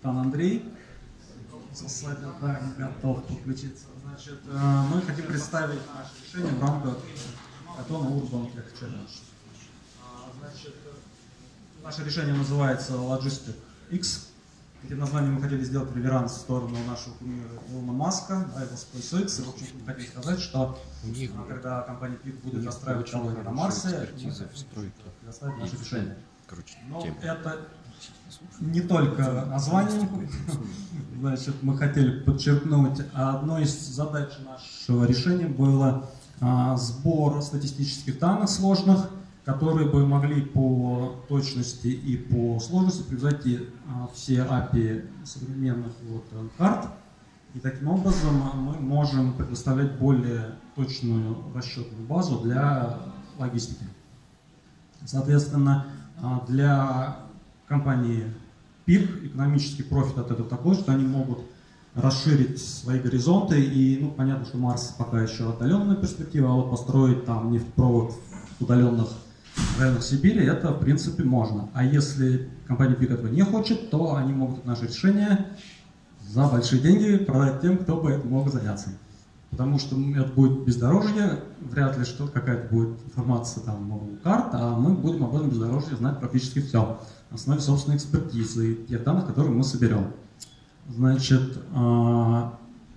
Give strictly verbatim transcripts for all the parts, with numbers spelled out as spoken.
капитан Андрей. Да, готов подключиться. Значит, мы хотим представить наше решение в рамках Python Urban Tech Challenge. Значит, наше решение называется Logistic X. Этим названием мы хотели сделать реверанс в сторону нашего кумира Илона Маска, да, его SpaceX. И, в общем, мы хотели сказать, что них, когда компания пик будет застраивать колонии на Марсе, предоставить наше решение. Короче, но тема. Это не только название. Значит, мы хотели подчеркнуть, одной из задач нашего решения было а, сбор статистических данных сложных, которые бы могли по точности и по сложности превзойти а, все эй пи ай современных вот, карт. И таким образом мы можем предоставлять более точную расчетную базу для логистики. Соответственно, для компании пик экономический профит от этого такой, что они могут расширить свои горизонты. И, ну, понятно, что Марс пока еще отдаленная перспектива, а вот построить там нефтепровод в удаленных районах Сибири, это, в принципе, можно. А если компания пик этого не хочет, то они могут наше решение за большие деньги продать тем, кто бы этим мог заняться. Потому что это будет бездорожье, вряд ли что какая-то будет информация там у карт, а мы будем об этом бездорожье знать практически все на основе собственной экспертизы и тех данных, которые мы соберем. Значит, э,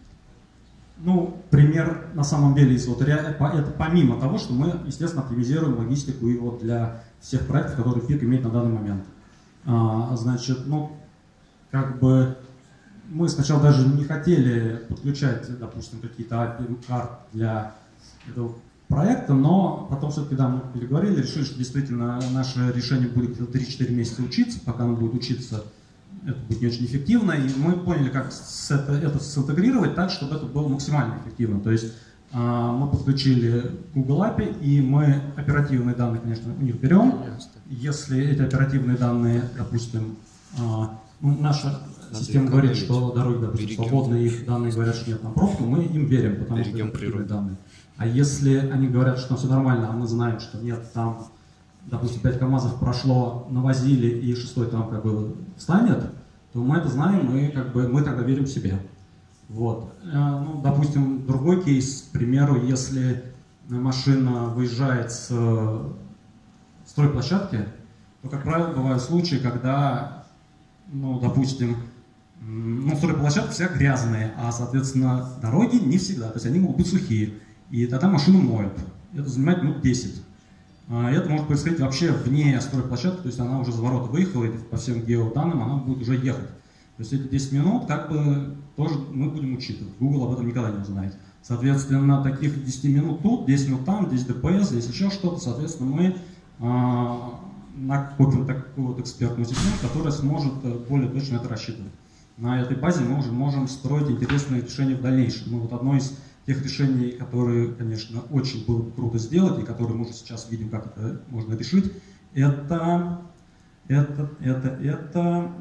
ну, пример на самом деле из вот это помимо того, что мы, естественно, оптимизируем логистику и вот для всех проектов, которые пик имеет на данный момент. Э, значит, ну, как бы мы сначала даже не хотели подключать, допустим, какие-то эй пи ай-карты для этого проекта, но потом все-таки, да, мы переговорили, решили, что действительно наше решение будет три-четыре месяца учиться, пока оно будет учиться, это будет не очень эффективно, и мы поняли, как это, это синтегрировать так, чтобы это было максимально эффективно. То есть мы подключили Google эй пи ай, и мы оперативные данные, конечно, у них берем. Если эти оперативные данные, допустим, ну, наша система говорит, что дороги, допустим, свободные, их данные говорят, что нет, там пробка, мы им верим, потому что это оперативные данные. А если они говорят, что все нормально, а мы знаем, что нет, там, допустим, пять КАМАЗов прошло, навозили, и шестой там как бы встанет, то мы это знаем, и как бы мы тогда верим себе. Вот. Ну, допустим, другой кейс, к примеру, если машина выезжает с стройплощадки, то, как правило, бывают случаи, когда, ну, допустим, ну, стройплощадки все грязные, а, соответственно, дороги не всегда, то есть они могут быть сухие. И тогда машину моют. Это занимает минут десять. Это может происходить вообще вне стройплощадки, то есть она уже за ворота выехала, и по всем геоданным она будет уже ехать. То есть эти десять минут как бы тоже мы будем учитывать. Google об этом никогда не узнает. Соответственно, таких десять минут тут, десять минут там, здесь ДПС, здесь еще что-то. Соответственно, мы а, накопим такую вот экспертную систему, которая сможет более точно это рассчитывать. На этой базе мы уже можем строить интересные решения в дальнейшем. Ну, вот одно из тех решений, которые, конечно, очень было бы круто сделать, и которые мы уже сейчас видим, как это можно решить, это, это, это, это,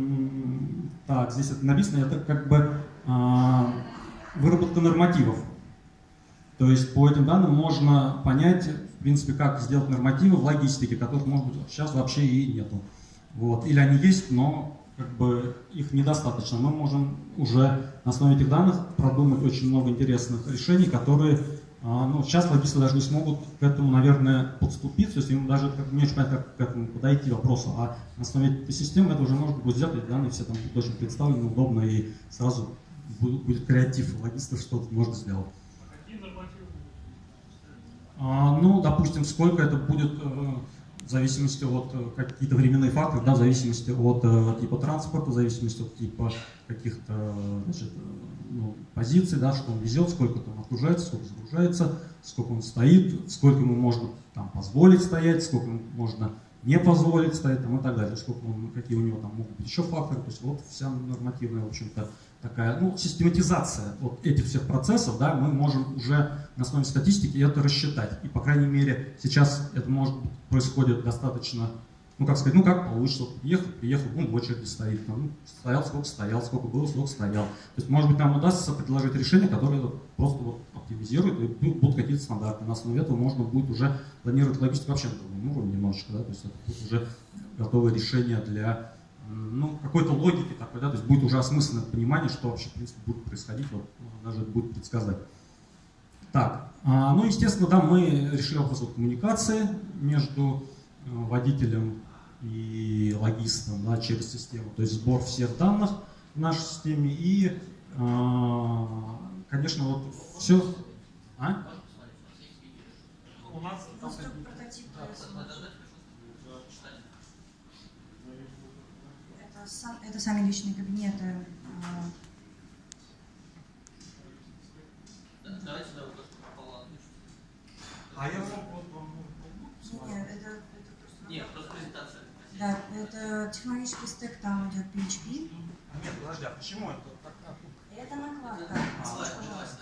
так, здесь это написано, это как бы а, выработка нормативов. То есть по этим данным можно понять, в принципе, как сделать нормативы в логистике, которых, может быть, сейчас вообще и нету. Вот. Или они есть, но как бы их недостаточно. Мы можем уже на основе этих данных продумать очень много интересных решений, которые, ну, сейчас логисты даже не смогут к этому, наверное, подступиться, то есть им даже как, не очень понятно, как к этому подойти вопросу, а на основе этой системы это уже можно будет сделать, эти данные все там будут очень представлены, удобно, и сразу будет креатив логистов, что-то можно сделать. А какие нормативы будут? А, ну, допустим, сколько это будет, в зависимости от каких-то временных факторов, да, в зависимости от э, типа транспорта, в зависимости от типа каких-то, значит, ну, позиций, да, что он везет, сколько там отгружается, сколько загружается, сколько он стоит, сколько ему можно там позволить стоять, сколько ему можно не позволить стоять, там, и так далее, сколько он, какие у него там могут быть еще факторы. То есть вот вся нормативная, в общем-то, такая, ну, систематизация вот этих всех процессов, да, мы можем уже на основе статистики это рассчитать. И, по крайней мере, сейчас это может происходит достаточно, ну, как сказать, ну, как получится, приехал, приехал, ну, в очереди стоит, ну, стоял, сколько стоял, сколько было, сколько стоял. То есть, может быть, нам удастся предложить решение, которое просто вот оптимизирует, и будут какие-то стандарты. На основе этого можно будет уже планировать логистику вообще на другом уровне немножечко, да, то есть это будет уже готовое решение для ну, какой-то логики такой, да, то есть будет уже осмысленное понимание, что вообще, в принципе, будет происходить, вот, даже это будет предсказать. Так, а, ну, естественно, да, мы решили вопрос вот коммуникации между водителем и логистом, да, через систему, то есть сбор всех данных в нашей системе и, а, конечно, вот все... А? У нас прототип. Это, сам, это сами личные кабинеты. Давайте да, попало. А я мог Нет, это, это просто... Нет, просто презентация. Да, это технологический стек, там идет пи эйч пи. Нет, подожди, а почему это? Это накладка. А, Слушай, пожалуйста.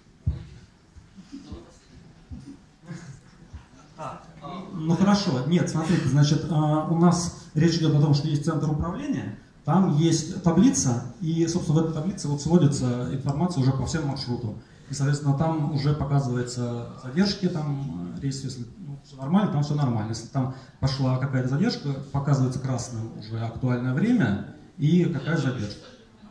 Ну хорошо, нет, смотрите, значит, у нас речь идет о том, что есть центр управления, там есть таблица, и, собственно, в этой таблице вот сводится информация уже по всем маршрутам. И, соответственно, там уже показываются задержки, там рейс, если ну, все нормально, там все нормально. Если там пошла какая-то задержка, показывается красным уже актуальное время и какая задержка.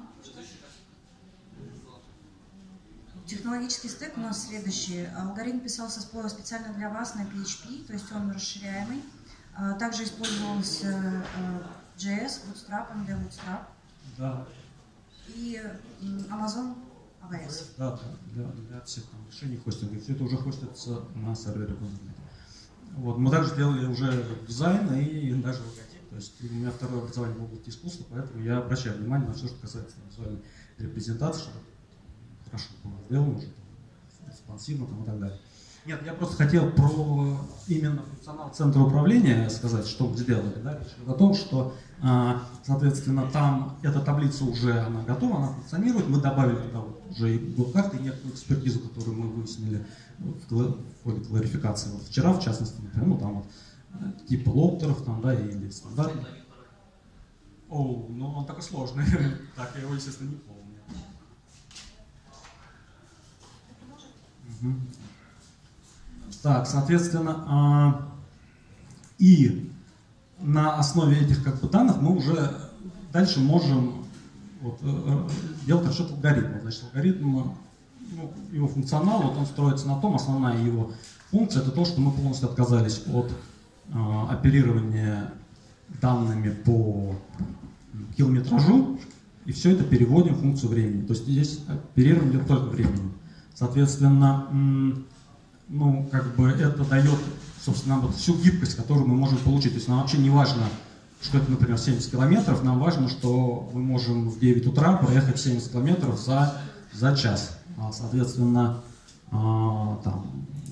Технологический стек у нас следующий. Алгоритм писался специально для вас на пи эйч пи, то есть он расширяемый. Также использовался джей эс, Bootstrap, эм ди Bootstrap Да. и Amazon эй ви эс. Да, да, для, для всех там решений хостинга. Все это уже хостится на сервере Kubernetes. Вот. Мы также сделали уже дизайн и даже логотип. То есть у меня второе образование в области искусства, поэтому я обращаю внимание на все, что касается визуальной репрезентации, чтобы хорошо было сделано уже, респонсивно там, и так далее. Нет, я просто хотел про именно функционал центра управления сказать, что мы сделали. Да? Речь идет о том, что, соответственно, там эта таблица уже она готова, она функционирует. Мы добавили туда вот уже и Google карты, и некоторую экспертизу, которую мы выяснили в ходе кларификации. Вот вчера, в частности, например, ну там вот типа лоптеров там, да, или стандартных. О, ну он такой сложный. Так, я его, естественно, не помню. Угу. Так, соответственно, а, и на основе этих как бы данных мы уже дальше можем вот, делать расчет алгоритма. Значит, алгоритм, ну, его функционал, вот он строится на том, основная его функция, это то, что мы полностью отказались от а, оперирования данными по километражу, и все это переводим в функцию времени. То есть здесь оперирование идет только временем. Соответственно, ну, как бы это дает, собственно, вот всю гибкость, которую мы можем получить. То есть нам вообще не важно, что это, например, семьдесят километров, нам важно, что мы можем в девять утра проехать семьдесят километров за, за час. А, соответственно, а, там,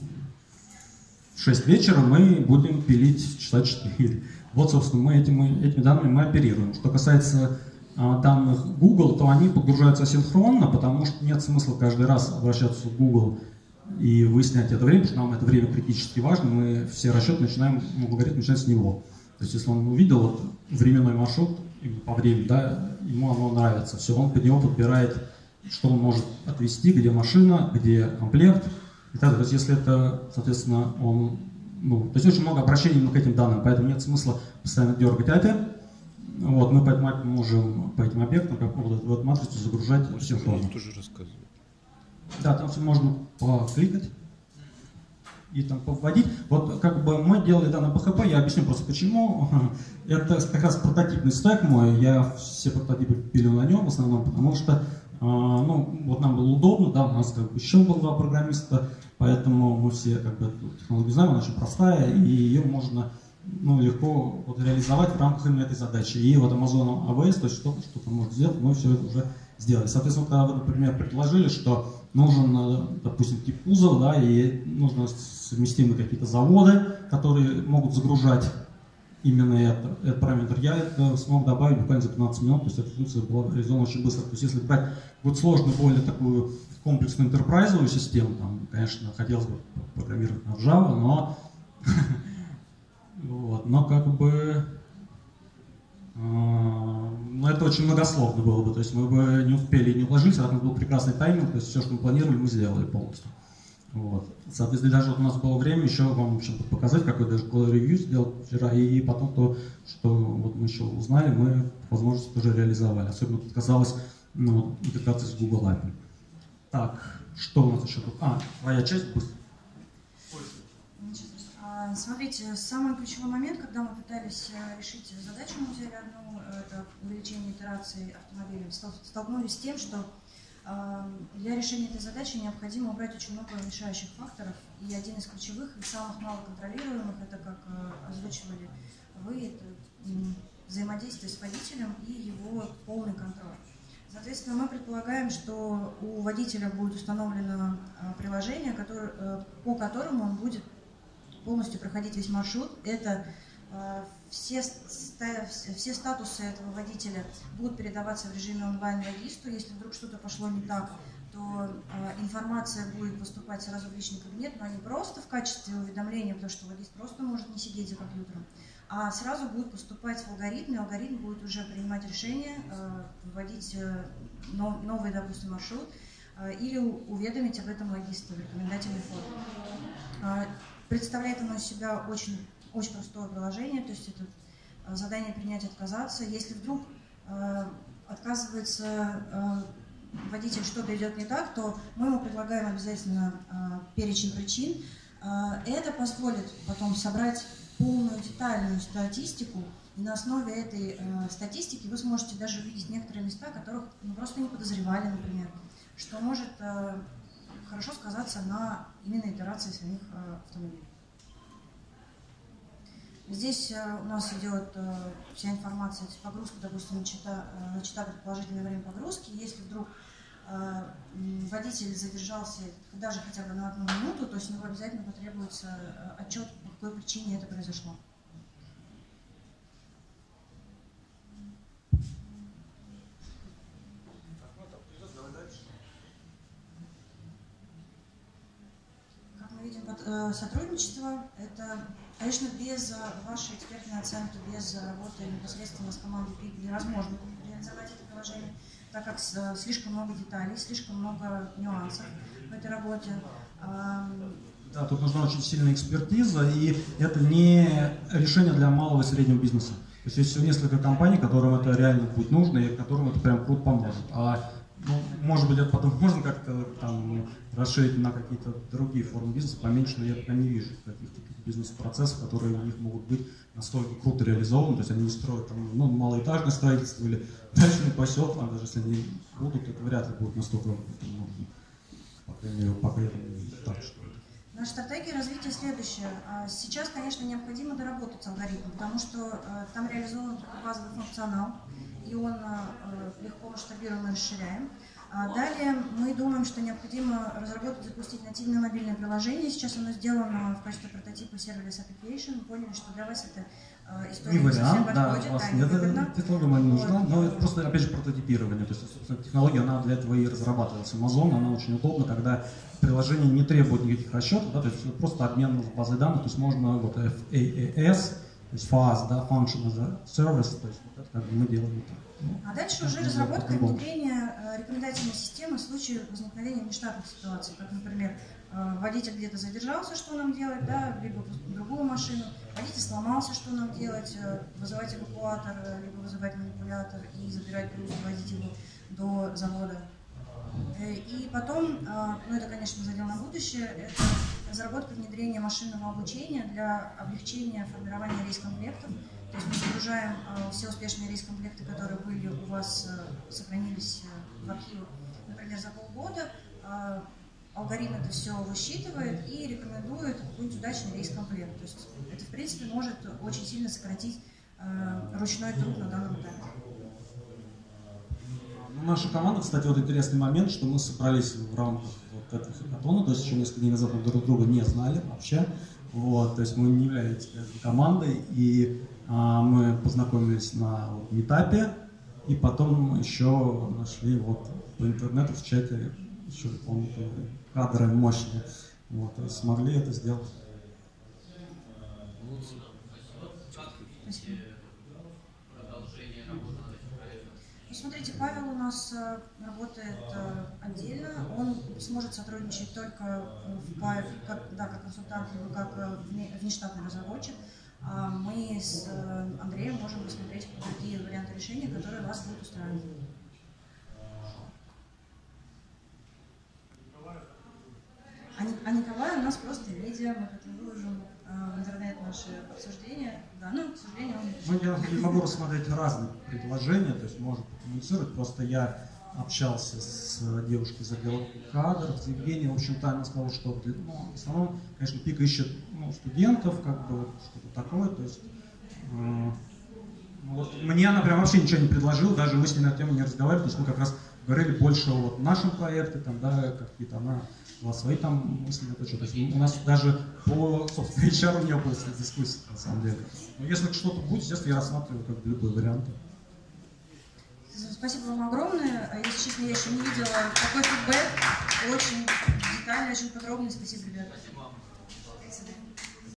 в шесть вечера мы будем пилить в часа четыре. Вот, собственно, мы этими, этими данными мы оперируем. Что касается а, данных Google, то они подгружаются асинхронно, потому что нет смысла каждый раз обращаться в Google и выяснять это время, потому что нам это время критически важно, мы все расчеты начинаем, алгоритм начинает с него. То есть если он увидел вот, временной маршрут по времени, да, ему оно нравится, все, он под него подбирает, что он может отвезти, где машина, где комплект и так далее. То есть если это, соответственно, он, ну, то есть очень много обращений именно к этим данным, поэтому нет смысла постоянно дергать эй пи ай. Вот, мы поэтому можем по этим объектам, как вот эту вот матрицу, загружать синхронно. Тоже рассказывать. Да, там все можно покликать и там повводить. Вот как бы мы делали да, на пэ хэ пэ, я объясню просто почему. Это как раз прототипный стек мой, я все прототипы пилил на нем в основном, потому что ну, вот нам было удобно, да, у нас как бы еще было два программиста, поэтому мы все как бы эту технологию знаем, она очень простая, и ее можно ну, легко вот, реализовать в рамках именно этой задачи. И вот Amazon эй ви эс, то есть что-то, что-то может сделать, мы все это уже сделали. Соответственно, когда вы, например, предположили, что нужен, допустим, тип кузова, да, и нужно совместимые какие-то заводы, которые могут загружать именно это, этот параметр, я это смог добавить буквально за пятнадцать минут, то есть эта функция была реализована очень быстро. То есть если брать вот сложную, более такую комплексную интерпрайзовую систему, там, конечно, хотелось бы программировать на Java, но вот, но как бы ну, это очень многословно было бы, то есть мы бы не успели и не уложились, а у нас был прекрасный тайминг, то есть все, что мы планировали, мы сделали полностью. Вот. Соответственно, даже вот у нас было время еще вам в общем, показать, какой даже Call Review сделал вчера, и потом то, что вот мы еще узнали, мы возможности тоже реализовали. Особенно тут казалось ну, интеграция с Google эй пи ай. Так, что у нас еще тут? А, твоя часть быстро. Смотрите, самый ключевой момент, когда мы пытались решить задачу, мы взяли одну, это увеличение итераций автомобиля, столкнулись с тем, что для решения этой задачи необходимо убрать очень много мешающих факторов, и один из ключевых и самых малоконтролируемых, это, как озвучивали вы, это взаимодействие с водителем и его полный контроль. Соответственно, мы предполагаем, что у водителя будет установлено приложение, которое, по которому он будет полностью проходить весь маршрут. Это э, все, ста, все статусы этого водителя будут передаваться в режиме онлайн логисту. Если вдруг что-то пошло не так, то э, информация будет поступать сразу в личный кабинет, но не просто в качестве уведомления, потому что логист просто может не сидеть за компьютером, а сразу будет поступать в алгоритм, и алгоритм будет уже принимать решение, э, вводить э, нов, новый, допустим, маршрут э, или уведомить об этом логиста в рекомендательной форме. Представляет оно из себя очень, очень простое приложение, то есть это задание принять, отказаться. Если вдруг э, отказывается э, водитель, что-то идет не так, то мы ему предлагаем обязательно э, перечень причин. Э, это позволит потом собрать полную детальную статистику, и на основе этой э, статистики вы сможете даже увидеть некоторые места, которых ну, просто не подозревали, например, что может э, хорошо сказаться на именно итерации самих э, автомобилей. Здесь э, у нас идет э, вся информация, погрузка, допустим, начата, э, начата предположительное время погрузки. Если вдруг э, водитель задержался даже хотя бы на одну минуту, то есть у него обязательно потребуется э, отчет, по какой причине это произошло. Сотрудничество – это, конечно, без вашей экспертной оценки, без работы непосредственно с командой невозможно реализовать это приложение, так как слишком много деталей, слишком много нюансов в этой работе. Да, тут нужна очень сильная экспертиза, и это не решение для малого и среднего бизнеса. То есть есть всего несколько компаний, которым это реально будет нужно, и которым это прям круто поможет. А ну, может быть, это потом можно как-то там расширить на какие-то другие формы бизнеса, поменьше, но я пока не вижу каких-то бизнес-процессов, которые у них могут быть настолько круто реализованы, то есть они не строят там, ну, малоэтажное строительство или дачный поселок, даже если они будут, это вряд ли будет настолько, ну, по крайней мере, пока я так что. Наша стратегия развития следующая. Сейчас, конечно, необходимо доработать алгоритм, потому что там реализован только базовый функционал, и он легко масштабируем и расширяем. Далее мы думаем, что необходимо разработать и запустить нативное мобильное приложение. Сейчас оно сделано в качестве прототипа Serverless Application. Мы поняли, что для вас это история не совсем подходит. Да, вас нет, эта технология не нужна, но это просто, опять же, прототипирование. То есть, собственно, технология, она для этого и разрабатывалась. Amazon, она очень удобна, когда приложение не требует никаких расчетов, да, то есть просто обмен базой данных, то есть можно вот эф эй эс, то есть фаз, да, Function as a Service, то есть вот это как бы мы делаем так. Ну, а дальше уже разработка и внедрение рекомендательной системы в случае возникновения нештатных ситуаций, как, например, водитель где-то задержался, что нам делать, да, либо другую машину, водитель сломался, что нам делать, вызывать эвакуатор, либо вызывать манипулятор и забирать груз, возить его до завода. И потом, ну это, конечно, задел на будущее, это разработка внедрения машинного обучения для облегчения формирования рейс-комплектов. То есть мы загружаем все успешные рейс-комплекты, которые были у вас, сохранились в архивах, например, за полгода. Алгоритм это все высчитывает и рекомендует какой-нибудь удачный рейс-комплект. То есть это, в принципе, может очень сильно сократить ручной труд на данном этапе. Наша команда, кстати, вот интересный момент, что мы собрались в рамках вот этого хакатона, то есть еще несколько дней назад мы друг друга не знали вообще, вот, то есть мы не являлись командой, и а, мы познакомились на вот, митапе, и потом еще нашли вот по интернету в чате еще дополнительные кадры мощные, вот, то есть смогли это сделать. Смотрите, Павел у нас э, работает э, отдельно, он сможет сотрудничать только в Павел, как, да, как консультант, либо как э, вне- внештатный разработчик. А мы с э, Андреем можем посмотреть другие варианты решения, которые вас будут устраивать. А, Ни- а Николай у нас просто медиа, мы хотим выложим э, в интернет наши обсуждения. Да, ну, к сожалению, он... Ну, я не могу рассмотреть разные предложения, то есть можно коммуницировать. Просто я общался с девушкой из отдела кадров, с Евгенией. В общем-то, она сказала, что ну, в основном, конечно, ПИК ищет ну, студентов, как бы что-то такое. То есть, э, вот, мне она прям вообще ничего не предложила, даже мы с ней на эту тему не разговаривали. То есть мы как раз говорили больше о вот, нашем проекте, там, да, какие-то она была свои там мысли на это. То есть у нас даже по, собственно, эйч ар не было дискуссий, на самом деле. Но если что-то будет, естественно, я рассматриваю как бы любые варианты. Спасибо вам огромное. А Если честно, я еще не видела такой фидбэк. Очень детальный, очень подробный. Спасибо, ребята. Спасибо.